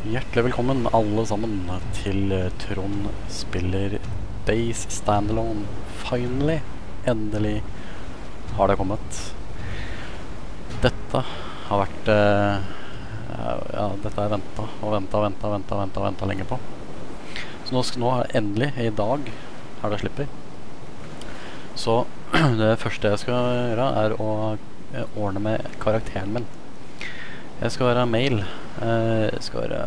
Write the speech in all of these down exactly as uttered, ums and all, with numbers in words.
Hjertelig velkommen alle sammen til Trond spiller Days Standalone. Finally, endelig har det kommet. Dette har vært uh, ja, dette har jeg ventet og ventet og ventet og ventet og ventet, og ventet lenge på. Så nå, nå er det endelig, i dag har det slipper. Så det første jeg skal gjøre er å ordne med karakteren min. Jeg skal være mail. Jeg skal være...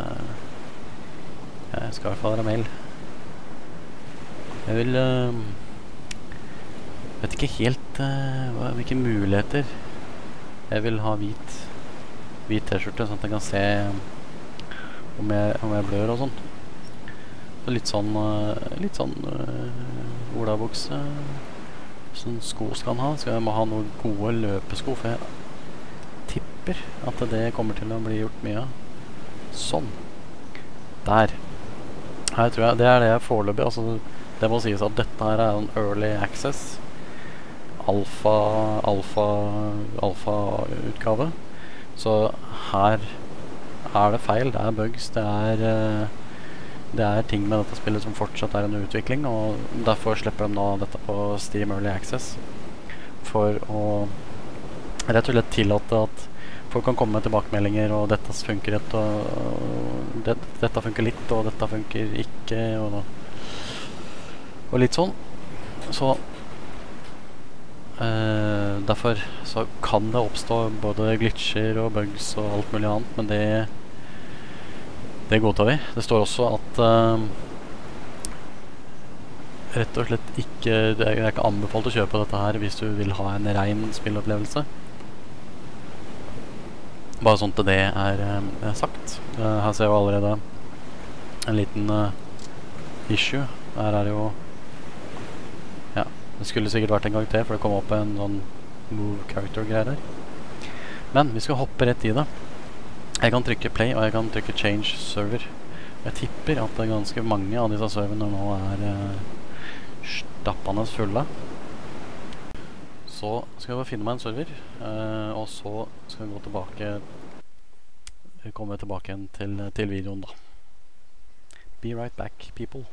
Jeg skal i hvert fall være mail. Jeg vil... vet ikke helt uh, hvilke muligheter. Jeg vil ha hvit hvit t-skjorte, sånn at jeg kan se om jeg, om jeg blør og sånn. Så litt sånn uh, litt sånn uh, olabukse. Sånn sko skal han ha. Så jeg må ha noen gode løpesko, for jeg tipper at det kommer til å bli gjort mye av. Sånn. Der. Her tror jeg, det er det jeg foreløpig, altså det må sies at dette her er en early access. Alfa, alfa, alfa utgave. Så her er det feil, det er bugs, det er, det er ting med dette spillet som fortsatt er en utvikling, og derfor slipper de nå dette på Steam Early Access. For å rett og slett tillate at folk kan komme med tilbakemeldinger, og dette funker rett, og det, dette funker litt, og dette funker ikke, og, og litt sånn. Så eh, derfor så kan det oppstå både glitcher og bugs og alt mulig annet, men det det godtar vi. Det står også at eh, rett og slett ikke, det er ikke anbefalt å kjøpe dette her hvis du vil ha en ren spillopplevelse. Bare sånn at det er, er sagt. Uh, her ser vi allerede en liten uh, issue. Her er det jo... Ja, det skulle sikkert vært en gang til, for det kom opp en sånn move character-greier der. Men vi skal hoppe rett i det. Jeg kan trykke play, og jeg kan trykke change server. Jeg tipper at det er ganske mange av disse serverne nå er uh, stappende fulle. Så skal jeg bare finne meg en server, uh, og så skal vi gå tilbake, komme tilbake igjen til, til videoen da. Be right back, people.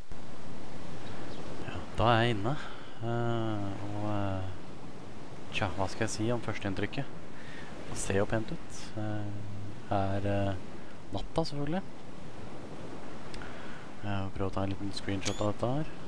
Ja, da er jeg inne, uh, og uh, tja, hva skal jeg si om førsteinntrykket? Det ser jo pent ut. Uh, er uh, natta selvfølgelig. Jeg vil prøve å ta en liten screenshot av dette her.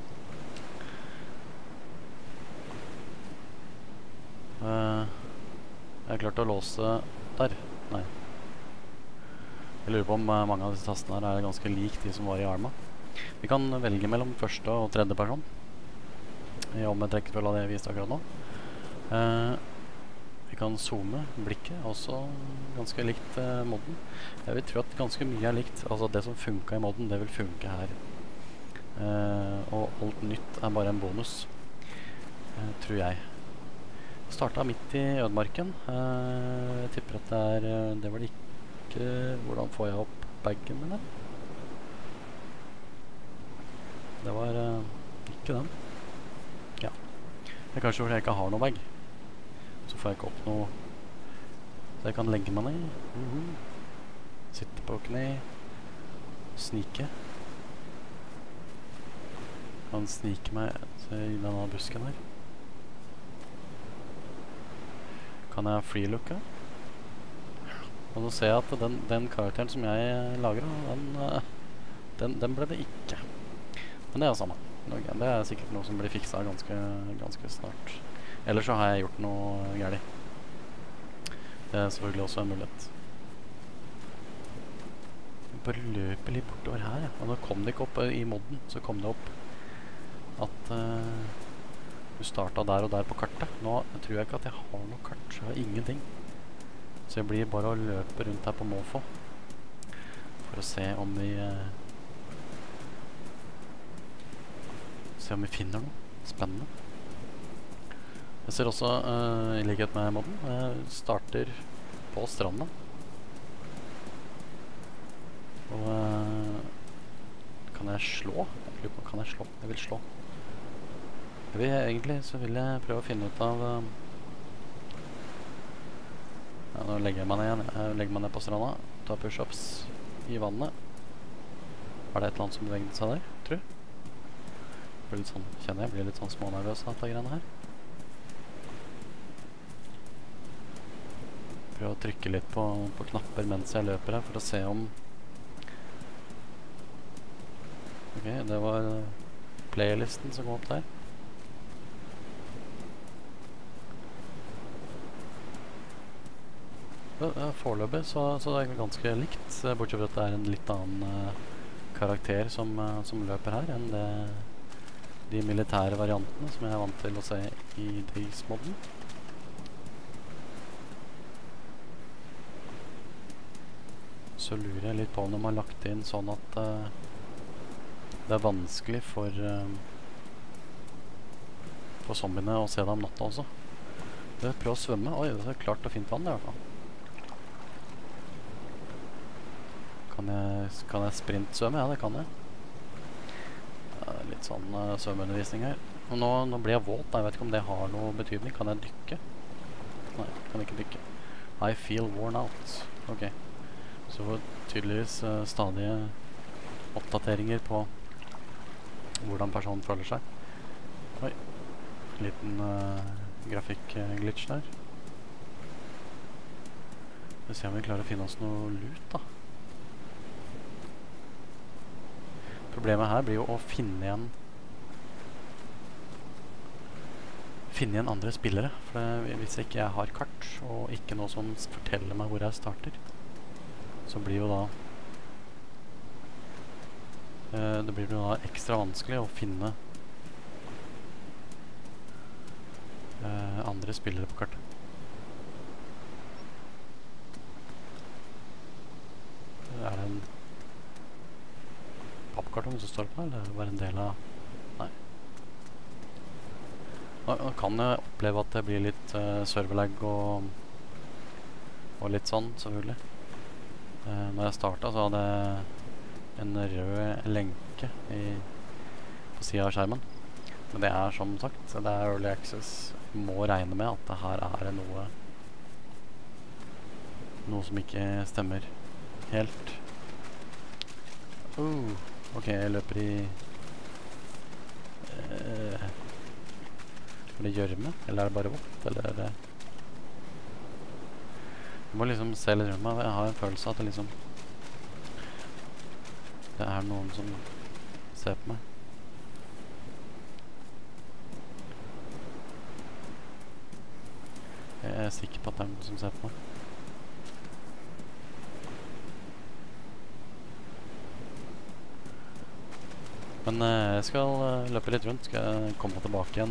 Uh, jeg har klart å låse der. Nei. Jeg lurer på om uh, mange av disse tastene her er ganske lik de som var i Arma. Vi kan velge mellom første og tredje person i omvendt rekkefølge av det jeg viste akkurat nå. Uh, vi kan zoome blikket, også ganske likt uh, modden. Jeg vil tro at ganske mye er likt. Altså det som funket i modden, det vil funke her. Uh, og alt nytt er bare en bonus, uh, tror jeg. Startet midt i ødemarken. Uh, jeg tipper at det er uh, det var det ikke. Hvordan får jeg opp bagen min her? Det var uh, ikke den. Ja. Det er kanskje fordi jeg ikke har noe bag. Så får jeg ikke opp noe så jeg kan legge meg ned. Uh-huh. Sitte på kne. Snike. Kan snike meg i denne busken her. Kan jeg freelooke? Og nå ser jeg at den, den karakteren som jeg lager, den, den, den ble det ikke. Men det er jo samme. Det er sikkert noe som blir fikset ganske, ganske snart. Ellers så har jeg gjort noe gærlig. Det er selvfølgelig også en mulighet. Jeg bare løper litt bortover her, ja. Og nå kom det ikke opp i modden, så kom det opp at... Uh, du startet der og der på kartet. Nå tror jeg ikke at jeg har noe kart. Jeg har ingenting. Så jeg blir bare å løpe rundt her på måfå. For å se om vi... Eh, se om vi finner noe spennende. Jeg ser også, uh, i likhet med modden, uh, starter på stranda. Og... Uh, kan jeg slå? Jeg lurer på, kan jeg slå? Jeg vil slå. Jeg vil, egentlig så vil jeg prøve å finne ut av uh, ja, nå legger jeg meg ned igjen. Jeg legger meg ned på stranda. ta push-ups i vannet. Er det et eller annet som beveget seg der, tror du? Blir litt sånn, kjenner jeg, blir litt sånn smånervøs av dette greiene her. Prøv å trykke litt på, på knapper mens jeg løper her, for å se om... Ok, det var playlisten som kom opp der. Ja, foreløpig, så, så det er ganske likt, bortsett fra at det er en litt annen uh, karakter som, uh, som løper her enn det, de militære variantene som jeg er vant til å se i Days-modden. Så lurer jeg litt på om de har lagt inn sånn at uh, det er vanskelig for, uh, for zombiene å se deg om natta også. Jeg prøver å svømme. Oi, det er klart og fint vann i hvert fall. Kan jeg, kan jeg sprintsvømme? Ja, det kan jeg. Ja, litt sånn uh, svømmeundervisning her. Og nå, nå blir jeg våt. Jeg vet ikke om det har noe betydning. Kan jeg dykke? Nei, kan ikke dykke. I feel worn out. Ok. Så får tydeligvis uh, stadige oppdateringer på hvordan personen føler seg. Oi. Liten uh, grafikk-glitch der. Vi ser om vi klarer å finne oss noe lut, da. Problemet her blir jo å finne igjen finne igjen andre spillere, for det, hvis ikke jeg har kart og ikke noe som forteller meg hvor jeg starter, så blir jo da eh, det blir jo da ekstra vanskelig å finne eh, andre spillere på kartet. Er det en pappkartong som står på, eller er det bare en del av... Nei. Nå, nå kan jeg oppleve at det blir litt uh, serverlag og, og litt sånn, selvfølgelig. Uh, når jeg startet så hadde jeg en rød lenke i, på siden av skjermen. Men det er som sagt, det er early access. Vi må regne med at det her er noe noe som ikke stemmer helt. Uh. Ok, jeg løper i uh, Er det gjørme? Eller er det bare vått? Eller er det Jeg må liksom se litt rundt meg. Jeg har en følelse av at det liksom Det er noen som ser på meg. Jeg er sikker på at det er noen som ser på meg. Men uh, jeg skal uh, løpe litt rundt, skal jeg komme tilbake igjen,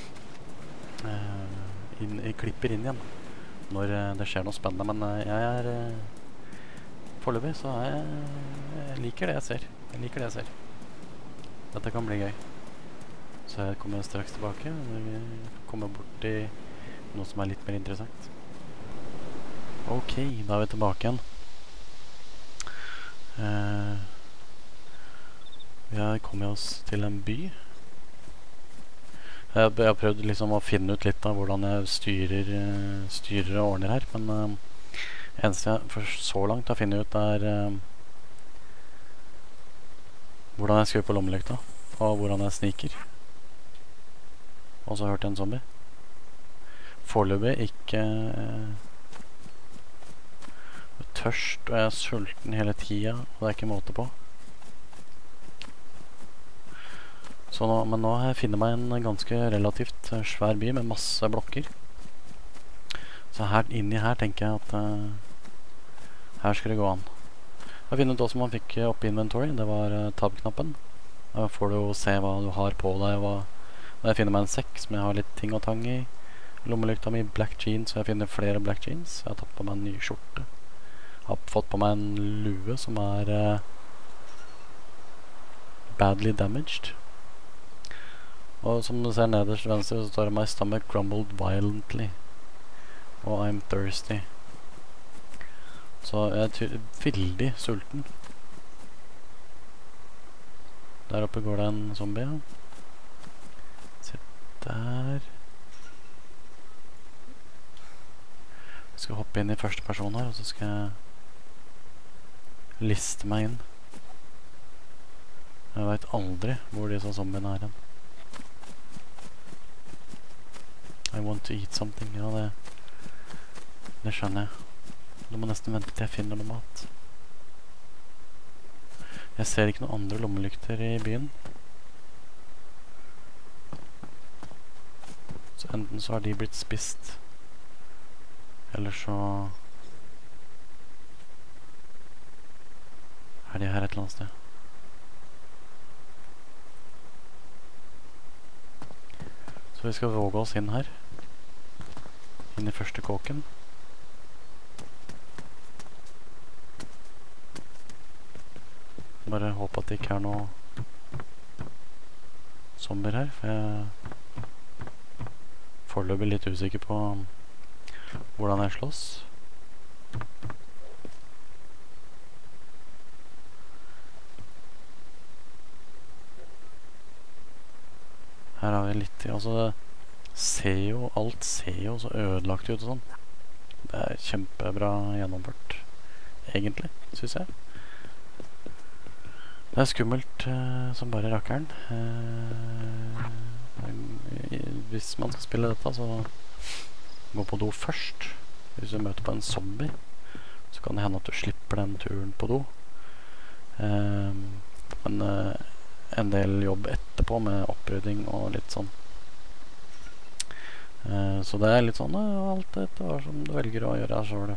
uh, inn, jeg klipper inn igjen når uh, det skjer noe spennende, men uh, jeg er, uh, foreløpig så er jeg, jeg liker det jeg ser, jeg liker det jeg ser. Dette kan bli gøy. Så jeg kommer straks tilbake, og jeg kommer bort til noe som er litt mer interessant. Ok, da er vi tilbake igjen. Uh, Vi har kommet oss til en by. Jeg, jeg har prøvd liksom å finne ut litt av hvordan jeg styrer, styrer og ordner her, men uh, eneste jeg for så langt har funnet ut er uh, hvordan jeg skrur på lommelykta, og hvordan jeg sniker. Og så hørte jeg en zombie. Foreløpig ikke uh, tørst, og jeg er sulten hele tida, og det er ikke måte på. Så nå, men nå har jeg funnet meg en ganske relativt uh, svær by med masse blokker. Så her, inni her tenker jeg at uh, her skal det gå an. Jeg har funnet ut også man fikk uh, opp i inventory. Det var uh, tab-knappen. Da får du se hva du har på deg. Hva, jeg finner meg en sekk som jeg har litt ting og tang i. Lommelykta mi, black jeans, så jeg finner flere black jeans. Jeg har tatt på meg en ny skjorte. Jeg har fått på meg en lue som er uh, badly damaged. Og som du ser nederst til venstre så står det My stomach grumbled violently og I'm thirsty. Så jeg er veldig sulten. Der oppe går det en zombie, ja. Se der. Jeg skal hoppe inn i første person her, og så skal jeg liste meg inn. Jeg vet aldri hvor disse zombiene er hen. I want to eat something. Ja, det, det skjønner jeg. Du må nesten vente til jeg finner noe mat. Jeg ser ikke noen andre lommelykter i byen. Så enten så har de blitt spist, eller så er de her et eller annet sted. Så vi skal våge oss inn her. Inn i første kåken. Bare håpe at det ikke er noe zombier her, for jeg er foreløpig litt usikker på hvordan jeg slåss. Her har vi litt, altså det ser jo, alt ser jo så ødelagt ut og sånn. Det er kjempebra gjennomført, egentlig, synes jeg. Det er skummelt uh, som bare rakkeren. Uh, hvis man skal spille dette, så gå på do først. Hvis du møter på en zombie, så kan det hende at du slipper den turen på do. Uh, men uh, en del jobb etterpå med opprydding og litt sånn. Uh, så det er litt sånn uh, alt etter hva som du velger å gjøre selv.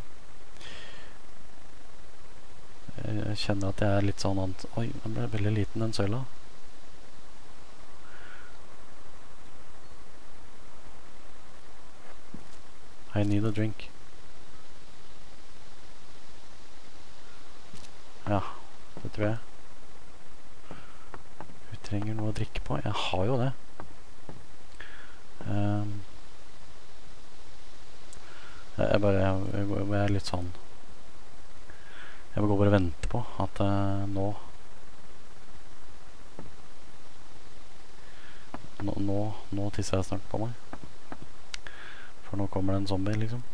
Jeg kjenner at jeg er litt sånn annet. Oi, den ble veldig liten, den søyla. I need a drink. Ja, det tror jeg. Vi trenger noe å drikke på. Jeg har jo det. Um, jeg bare, jeg, jeg er litt sånn. Jeg må gå bare og vente på at uh, nå, nå Nå Nå tisser jeg snart på meg. For nå kommer det en zombie, liksom.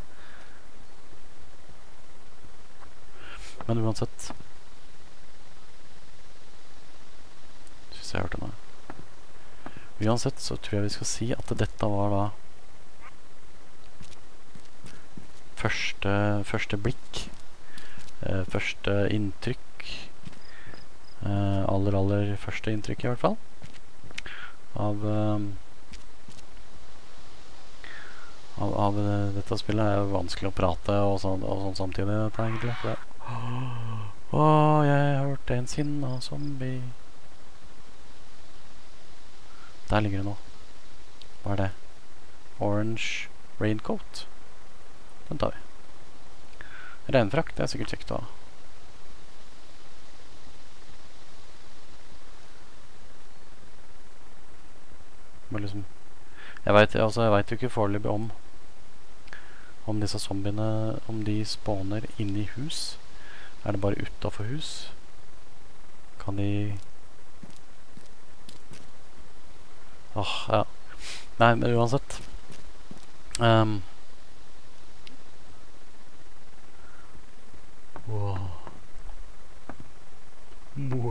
Men uansett, synes jeg hørte noe. Uansett så tror jeg vi skal si at dette var da Første, første blikk. Uh, første inntrykk, uh, aller aller første inntrykk i hvert fall av uh, av, av uh, dette spillet. Er jo vanskelig å prate og sånn, og sånn samtidig dette egentlig. Åh, oh, jeg hørte en sinna zombie. Der ligger det nå. Hva er det? Orange raincoat. Den tar vi. Regnfrakk, det er sikkert kjekt å ha. Men liksom Jeg vet, altså, jeg vet jo ikke foreløpig om Om disse zombiene, om de spawner inne i hus. Er det bare utenfor hus? Kan de Åh, ja. Nei, men uansett um, Wow. Wow.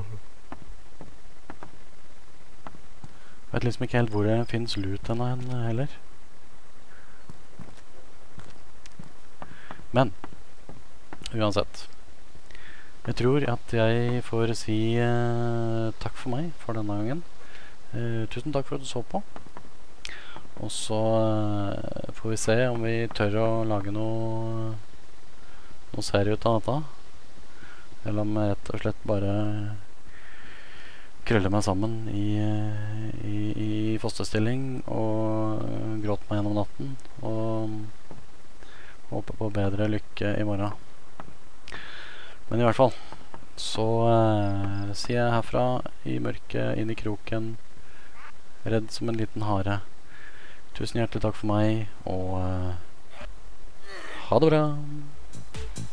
Jeg vet liksom ikke helt hvor det finnes loot denne heller. Men uansett, jeg tror at jeg får si uh, takk for meg for denne gangen. uh, Tusen takk for at du så på. Og så uh, får vi se om vi tør å lage noe Noe serie ut av dette, eller om jeg rett og slett bare krøller meg sammen i, i, i fosterstilling og gråter meg gjennom natten og håper på bedre lykke i morgen. Men i hvert fall så eh, sier jeg herfra i mørket, inn i kroken, redd som en liten hare. Tusen hjertelig takk for meg, og eh, ha det bra!